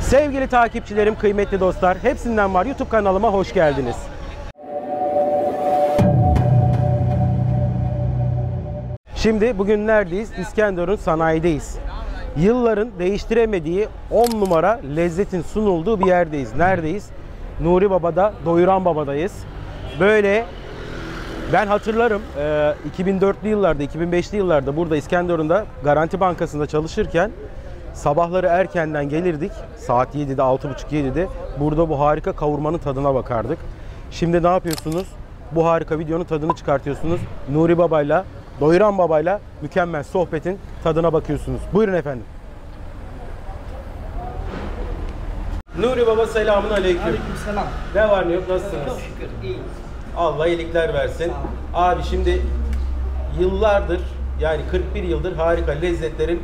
Sevgili takipçilerim, kıymetli dostlar, hepsinden var YouTube kanalıma hoş geldiniz. Şimdi bugün neredeyiz? İskenderun sanayideyiz. Yılların değiştiremediği 10 numara lezzetin sunulduğu bir yerdeyiz. Neredeyiz? Nuri Baba'da, Doyuran Baba'dayız. Böyle ben hatırlarım 2004'lü yıllarda, 2005'li yıllarda burada İskenderun'da Garanti Bankası'nda çalışırken sabahları erkenden gelirdik. Saat 7'de, 6.30-7'de burada bu harika kavurmanın tadına bakardık. Şimdi ne yapıyorsunuz? Bu harika videonun tadını çıkartıyorsunuz. Nuri Baba'yla, Doyuran Baba'yla mükemmel sohbetin tadına bakıyorsunuz. Buyurun efendim. Nuri Baba, selamun aleyküm. Aleykümselam. Ne var ne yok, nasılsınız? Çok şükür iyiyiz. Allah iyilikler versin. Abi şimdi yıllardır, yani 41 yıldır harika lezzetlerin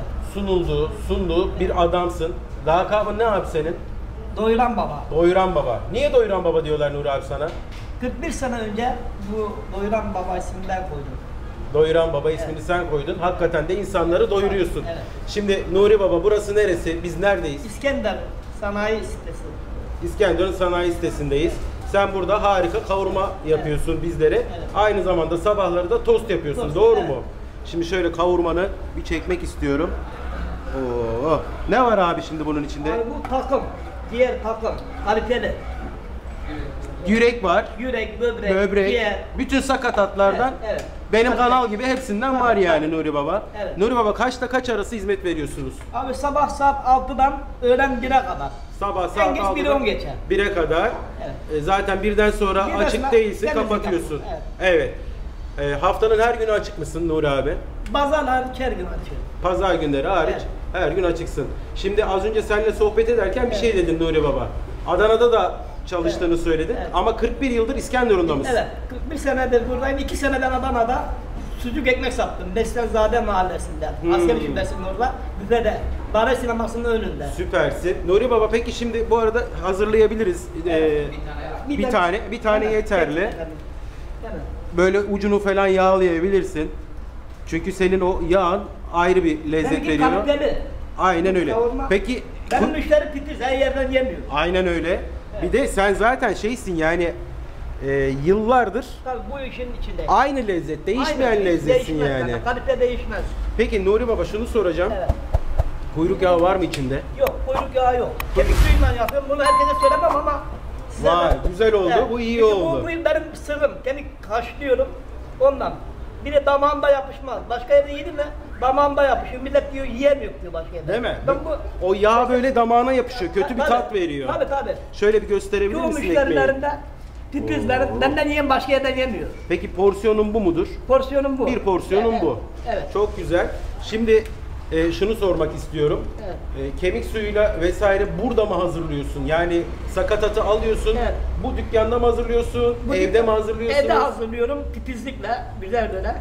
sunduğu bir adamsın. Lakabın ne abi senin? Doyuran Baba. Doyuran Baba. Niye Doyuran Baba diyorlar Nuri abi sana? 41 sene önce bu Doyuran Baba isminden koydum. Doyuran Baba ismini sen koydun. Hakikaten de insanları doyuruyorsun. Evet. Şimdi Nuri Baba, burası neresi? Biz neredeyiz? İskender Sanayi Sitesi. İskenderun Sanayi Sitesi'ndeyiz. Sen burada harika kavurma yapıyorsun bizlere. Evet. Aynı zamanda sabahları da tost yapıyorsun. Tost, doğru evet. mu? Şimdi şöyle kavurmanı bir çekmek istiyorum. Oo. Ne var abi şimdi bunun içinde? Yani bu takım, diğer takım, kaliteli. Yürek var. Yürek, böbrek, Böbrek. ciğer. Bütün sakatatlardan Evet. benim kanal gibi hepsinden var yani Nuri Baba. Evet. Nuri Baba, kaçta kaç arası hizmet veriyorsunuz? Abi sabah saat 6'dan öğlen 1'e kadar. Sabah saat En geç 1'e 10 geçer. 1'e kadar. Evet. Zaten birden sonra Birden açık sonra değilse temizlik kapatıyorsun. yapıyorsun, Evet. Haftanın her günü açık mısın Nuri abi? Pazarlar her gün açıyor. Pazar günleri hariç Evet. her gün açıksın. Şimdi az önce seninle sohbet ederken bir şey dedin Nuri Baba. Adana'da da çalıştığını söyledin, Evet. ama 41 yıldır İskenderun'da mısın? Evet, 41 senedir buradayım. 2 seneden Adana'da sucuk ekmek sattım. Beslenzade mahallesinde. Askeri şubesinin orada. Büfede. Dare sinemasının önünde. Süpersin. Nuri Baba, peki şimdi bu arada hazırlayabiliriz. Bir tane Evet, yeterli. evet. Böyle ucunu falan yağlayabilirsin. Çünkü senin o yağın ayrı bir lezzet Benimki veriyor. kaliteli. Aynen öyle. Kavurma. Peki Benim müşteri titiz, her yerden yemiyor. aynen öyle. Evet. Bir de sen zaten şeysin yani yıllardır Tabii bu işin içinde. aynı lezzet, değişmeyen Aynen, lezzetsin değişmez yani. Kalite değişmez. Peki Nuri Baba, şunu soracağım. Evet. Kuyruk yağı var mı içinde? Yok, kuyruk yağı yok. Kemik suyuyla yapıyorum. Bunu herkese söylemem ama size Vay, de- güzel oldu. Evet. Bu iyi Çünkü oldu. Bu benim sırrım. Kemik haşlıyorum. Ondan. Bir de damağımda yapışmaz. Başka yerde yedim mi damağımda yapışıyor. Millet diyor yiyemiyor diyor başka yerde. Değil mi? Ben O yağ böyle damağına yapışıyor. Kötü bir Tabii, tat veriyor. Tabii. Şöyle bir gösterebilir Çoğu misin ekmeği? müşterilerinde titizlerin benden yiyen başka yerden yemiyor. Peki porsiyonun bu mudur? Porsiyonum bu. Bir porsiyonun Evet, bu. Evet. Çok güzel. Şimdi şunu sormak istiyorum. Evet. Kemik suyuyla vesaire burada mı hazırlıyorsun? Yani sakatatı alıyorsun. Evet. Bu dükkanda mı hazırlıyorsun? Bu Evde dükkan- mi hazırlıyorsunuz? Evde hazırlıyorum titizlikle, güzel böyle.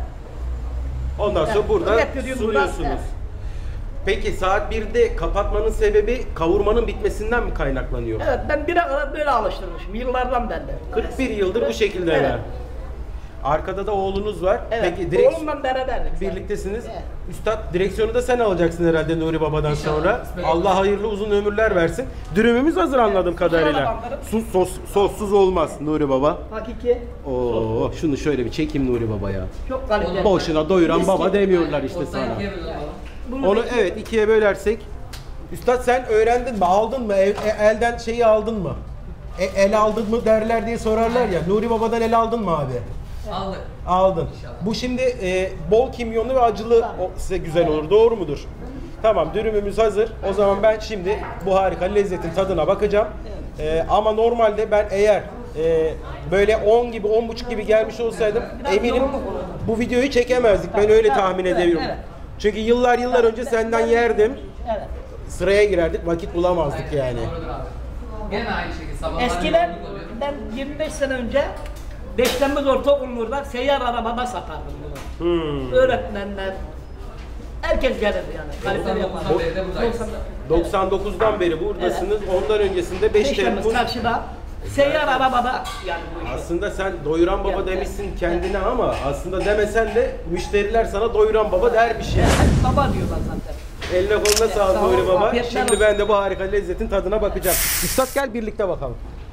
Ondan sonra Evet, burada getiriyorum sunuyorsunuz. buradan, evet. Peki saat 1'de kapatmanın sebebi kavurmanın bitmesinden mi kaynaklanıyor? Evet, ben bire kadar böyle alıştırmışım yıllardan beri. 41 yıldır bu şekilde Evet. hemen. Arkada da oğlunuz var. Evet, Peki oğlumla beraberdik. birliktesiniz. Evet. Üstad, direksiyonu da sen alacaksın herhalde Nuri Baba'dan sonra. Allah hayırlı uzun ömürler versin. Dürümümüz hazır anladığım kadarıyla. Alabanlarım. Sossuz olmaz Nuri Baba. Hakiki. Oo, şunu şöyle bir çekeyim Nuri Baba ya. Çok kaliteli. Boşuna doyuran Mis baba gibi. demiyorlar işte sana. Bunu Onu da- evet ikiye bölersek. Üstad, sen öğrendin mi? Aldın mı? Elden şeyi aldın mı? El aldın mı derler diye sorarlar ya. Nuri Baba'dan el aldın mı abi? Aldık. Aldın. Bu şimdi bol kimyonlu ve acılı size güzel olur. Doğru mudur? Tamam, dürümümüz hazır. O zaman ben şimdi bu harika lezzetin tadına bakacağım. Ama normalde ben eğer böyle 10 gibi, 10.30 gibi gelmiş olsaydım eminim bu videoyu çekemezdik. Ben öyle tahmin ediyorum. Evet. Çünkü yıllar önce senden yerdim. Evet. Sıraya girerdik, vakit bulamazdık yani. Doğrudur abi. Gene aynı şekilde sabahlar Eskiden yoğunluk oluyor. ben 25 sene önce Beşlenmez Ortaokulu'nda seyyar arabada satardım bunu. Öğretmenler, herkes gelirdi yani. Kaliteli yapan. 99'dan beri de buradayız. 99'dan beri buradasınız. Ondan öncesinde 5 Beşlenmez Temmuz. karşıda seyyar arabada yani bu işi. Aslında sen Doyuran Baba Evet. demişsin kendine ama aslında demesen de müşteriler sana Doyuran Baba dermiş ya. Hep baba diyorlar zaten. Eline koluna sağlık Sağ ol, Nuri Baba. afiyetler Şimdi olsun. ben de bu harika lezzetin tadına bakacağım. Üstad gel birlikte bakalım.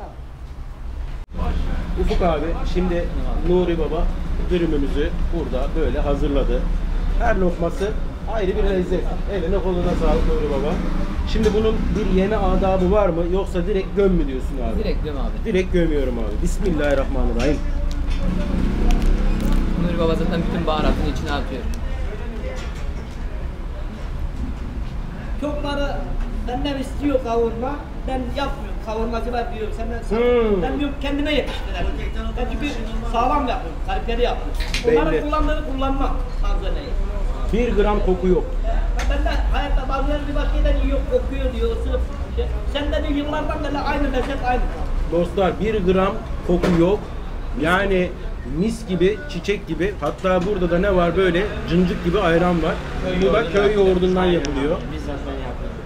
Ufuk abi şimdi Nuri Baba dürümümüzü burada böyle hazırladı. Her lokması ayrı bir lezzet. Eline koluna sağlık Nuri Baba. Şimdi bunun bir yeme adabı var mı yoksa direkt göm mü diyorsun abi? Direkt göm abi. Direkt gömüyorum abi. Bismillahirrahmanirrahim. Nuri Baba zaten bütün baharatını içine atıyor. Çokları benden istiyor kavurma. Ben yapmıyorum. Kavurmacılar diyor. Ben diyorum kendime yetiştirelim. Ben çünkü sağlam yapıyorum. Kaliteli yapıyorum. Onların Belli. kullandığını kullanmam malzemeyi. 1 gram koku yok. Ben de hayatta bazıları bir başka yerden yiyor, kokuyor diyor, ısırıp. Sen de diyor yıllardan beri aynı lezzet aynı. Dostlar 1 gram koku yok. Yani mis gibi, çiçek gibi. Hatta burada da ne var böyle cıncık gibi ayran var. Bu da köy yoğurdundan yapılıyor. Bizzat ben yapıyorum.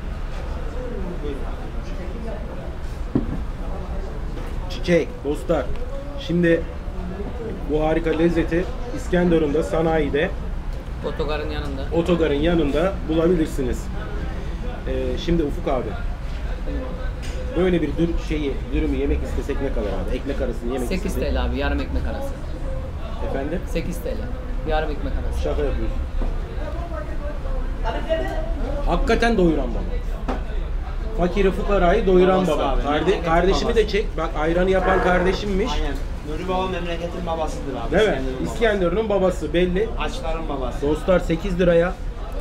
Çiçek dostlar. Şimdi bu harika lezzeti İskenderun'da sanayide Otogarın yanında. otogarın yanında bulabilirsiniz. Şimdi Ufuk abi böyle bir dürümü yemek istesek ne kadar abi? Ekmek arasını yemek 8 istesek. TL abi yarım ekmek arası. Efendim? 8 TL. Yarım ekmek arası. Şaka yapıyorsun. Kaliteli. Hakikaten doyuran baba. Fakiri fukarayı doyuran Babası baba. abi, memleketin Kardeşimi de babası. çek. Bak ayranı yapan kardeşimmiş. Aynen. Nuri Baba memleketin babasıdır abi. Değil mi? İskenderun babası. İskenderun'un babası belli. Açların babası. Dostlar 8 liraya.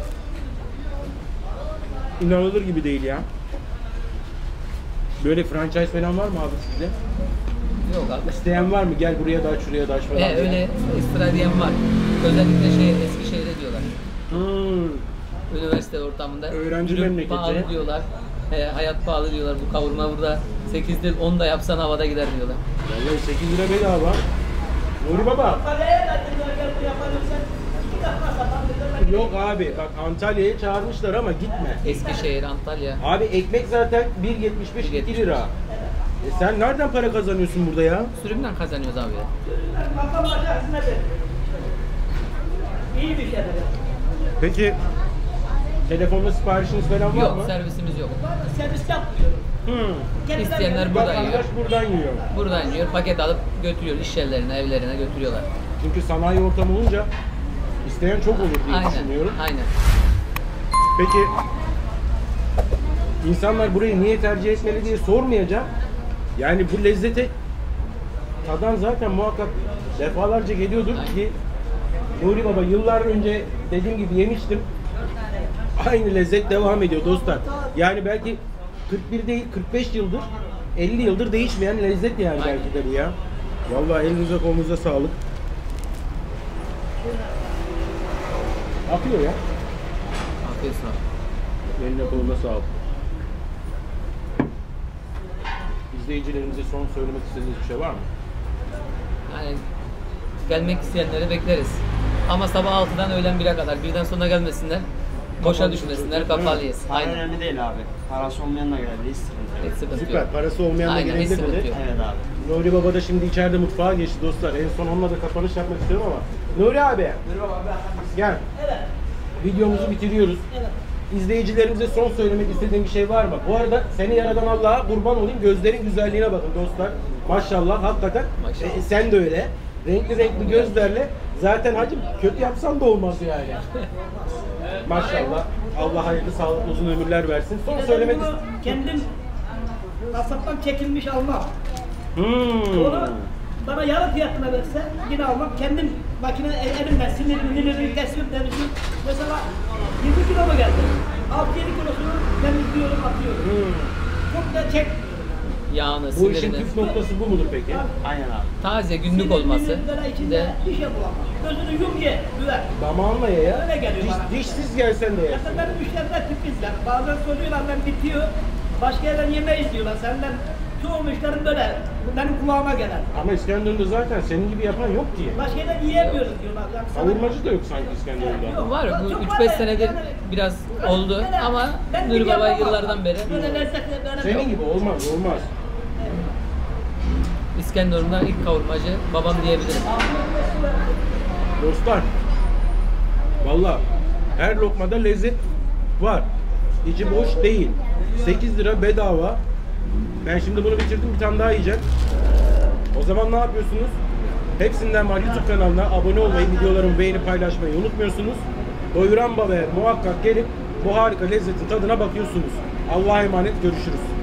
İnanılır gibi değil ya. Böyle franchise falan var mı abi sizde? Yok abi. İsteyen var mı? Gel buraya da aç, şuraya da aç falan. diye. Öyle ekstra diyen var. Özellikle Eskişehir'de diyorlar. Üniversite ortamında. Öğrenci Ürün memleketi. pahalı diyorlar. Hayat pahalı diyorlar. Bu kavurma burada 8 değil 10 da yapsan havada gider diyorlar. Vallahi 8 lira bedava. Nuri Baba. Yok abi bak Antalya'ya çağırmışlar ama gitme. Eskişehir, Antalya. Abi ekmek zaten 1.75 2 lira. Sen nereden para kazanıyorsun burada ya? Sürümden kazanıyoruz abi ya. İyi bir şey. Peki telefonla siparişiniz falan var Yok, mı? servisimiz yok. Servis yapmıyorum. İsteyenler burada yiyor. Vatandaş buradan yiyor. Buradan yiyor, paket alıp götürüyor iş yerlerine, evlerine götürüyorlar. Çünkü sanayi ortamı olunca isteyen çok olur diye düşünüyorum. Aynen. Peki insanlar burayı niye tercih etmeli diye sormayacağım. Yani bu lezzete tadan zaten muhakkak defalarca geliyordur ki Nuri Baba yıllar önce dediğim gibi yemiştim. Aynı lezzet devam ediyor dostlar. Yani belki 41 değil 45 yıldır 50 yıldır değişmeyen lezzet yani Aynen. belki de bu ya. Vallahi elinize kolunuza sağlık. Akıyor ya. Afiyet olsun. Eline koluna sağlık. İzleyicilerimize son söylemek istediğiniz bir şey var mı? Yani gelmek isteyenleri bekleriz. Ama sabah 6'dan öğlen 1'e kadar birden sonra gelmesinler. Boşa Kapalı düşmesinler, çünkü, değil mi? kapalıyız. Para Aynen. önemli değil abi. Parası olmayan da geldi. Hiç sıkıntı yok. Hiç sıkıntı Süper. yok. Parası olmayan da Aynen, hiç gelebilir sıkıntı dedi. yok. Evet abi. Nuri Baba da şimdi içeride mutfağa geçti dostlar. En son onunla da kapanış yapmak istiyorum ama. Nuri abi. Gel. Videomuzu bitiriyoruz. İzleyicilerimize son söylemek istediğin bir şey var mı? Bu arada seni yaradan Allah'a kurban olayım. Gözlerin güzelliğine bakın dostlar. Maşallah hakikaten. Maşallah. Sen de öyle. Renkli renkli gözlerle. Zaten hacım kötü yapsan da olmaz yani. Maşallah. Allah hayırlı, sağlıklı, uzun ömürler versin. Son söylemek Bunu kendim kasaptan çekilmiş almam. Hmm. Onu bana yarı fiyatına verse yine almam. Kendim makine elimden sinirini kesiyorum, temizliyorum. Mesela 20 kilo mu geldi? 6-7 kilosunu temizliyorum, atıyorum. Çok da çekmiyorum. Yağını, Bu işin sinirini. püf noktası bu mudur peki? Aynen abi. Taze günlük olması. Böyle içinde De bir şey bulamam. Gözünü yum ye, güver. Damağınla ye ya. Öyle geliyor bana. Dişsiz gelsen de ye. Zaten benim müşteriler tükizler. Bazen soruyorlar ben bitiyor. Başka yerden yemeyiz diyorlar. Senden çoğu müşterim böyle. Bu benim kulağıma gelen. Ama İskenderun'da zaten senin gibi yapan yok ki. Başka yerden yiyemiyoruz diyorlar. Yani sana- Kavurmacı da yok sanki İskenderun'da. Yok. var bu Çok 3-5 var da senedir yani- biraz oldu ama Ben Nuri Baba yapamam. yıllardan beri Böyle lezzetli böyle Senin yok. gibi olmaz, olmaz. İskenderun'da ilk kavurmacı babam diyebilirim. Dostlar, valla her lokmada lezzet var. İçi boş değil. 8 lira bedava. Ben şimdi bunu bitirdim, bir tane daha yiyeceğim. O zaman ne yapıyorsunuz? Hepsinden var, YouTube kanalına abone olmayı, videolarımı beğenip paylaşmayı unutmuyorsunuz. Doyuran Baba'ya muhakkak gelip bu harika lezzetin tadına bakıyorsunuz. Allah'a emanet, görüşürüz.